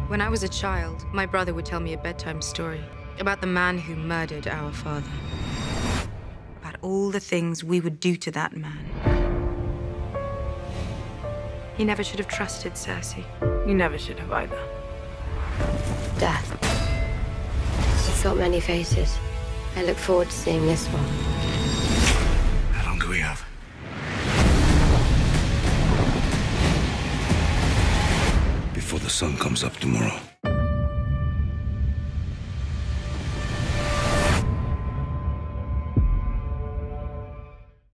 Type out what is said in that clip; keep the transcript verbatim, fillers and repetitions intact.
When I was a child, my brother would tell me a bedtime story about the man who murdered our father. About all the things we would do to that man. He never should have trusted Cersei. You never should have either. Death. It's got many faces. I look forward to seeing this one. How long do we have? Before the sun comes up tomorrow.